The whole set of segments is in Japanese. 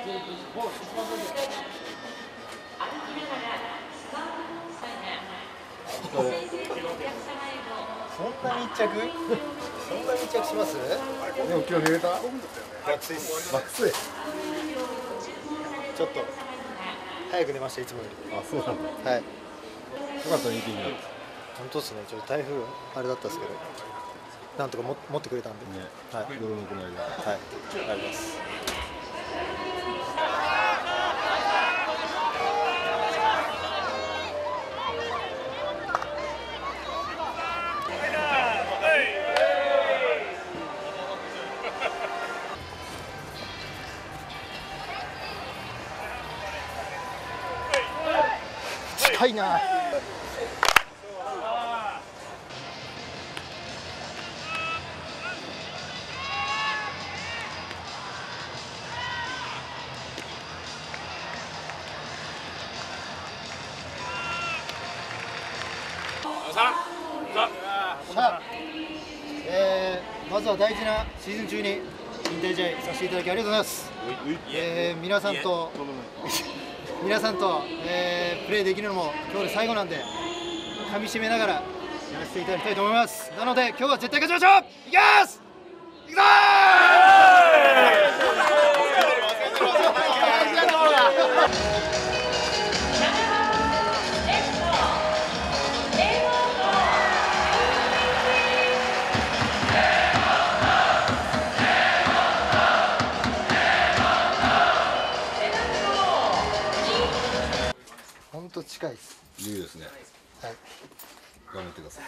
そんな密着します？でも今日寝れた？爆睡っす。爆睡。ちょっと早く寝ました、いつもより。あ、そうなんだ。はい。よかったね、いい天気だった。本当ですね。ちょっと台風あれだったんですけど、なんとか持ってくれたんで。ね。はい。泥のこの間。はい。ありがとうございます。近いな。まずは大事なシーズン中に引退試合させていただきありがとうございます。皆さんとプレーできるのも今日で最後なんで、噛み締めながらやらせていただきたいと思います。なので今日は絶対勝ちましょう。いきます。いくぞ本当近いです。いいですね。はい。頑張ってください。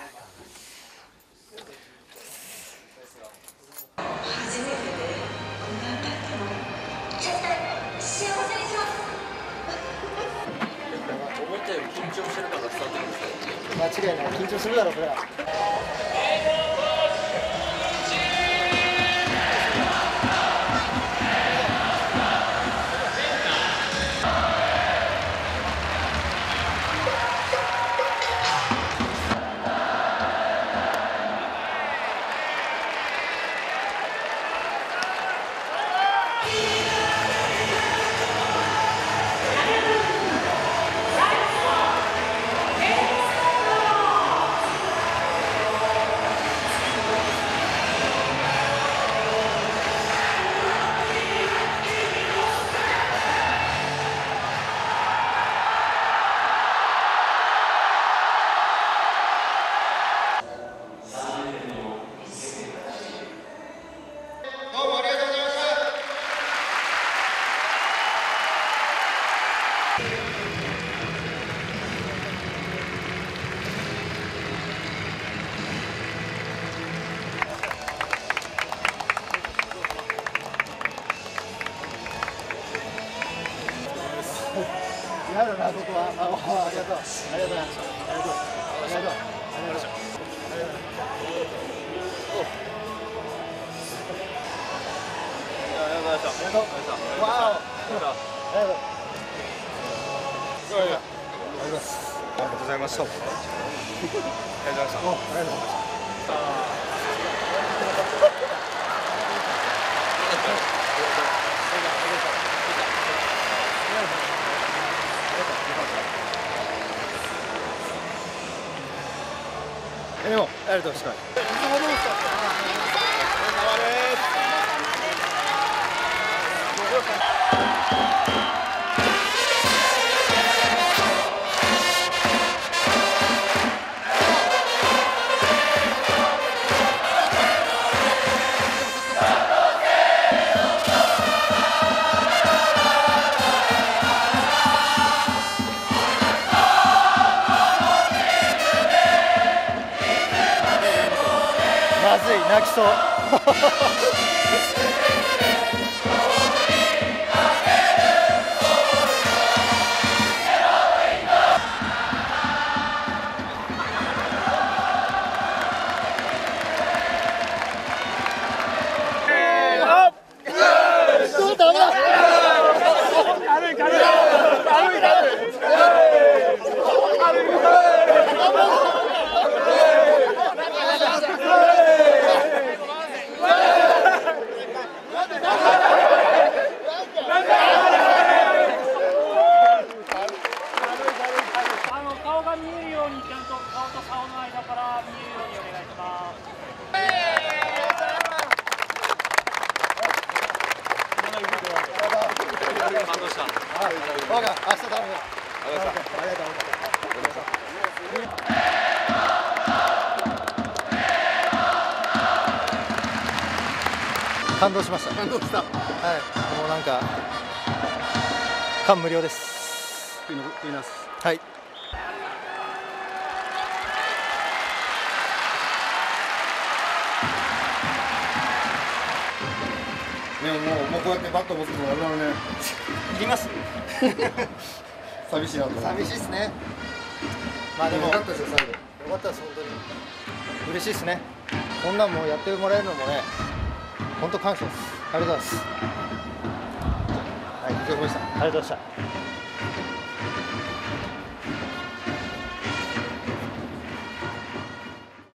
初めてでこんなだったの。絶対幸せにします。思ったより緊張してるのが伝わってくるんですよ。間違いない。緊張するだろこれは。やるな、ここは。ありがとう。ありがとう。ありがとう。ありがとう。ありがとう。ありがとう。わお。ありがとう。ありがとうございました。ありがとうございました。ありがとうございました。ありがとうございました。でも、ありがとうございました。まずい、泣きそう。 感動した。 はい、わか、明日頼むよ。ありがとうございます。感動しました。 感動した。 はい、もうなんか感無量です。 悔いなす。 はい。 ね、もうこうやってバット持つのあれだね。 いります。 寂しいなと。 寂しいですね。まあでもよかったですよ最後。 よかったです本当に。嬉しいですね。こんなんもうやってもらえるのもね、本当感謝です。ありがとうございます。はい、お疲れ様でした。ありがとうございました。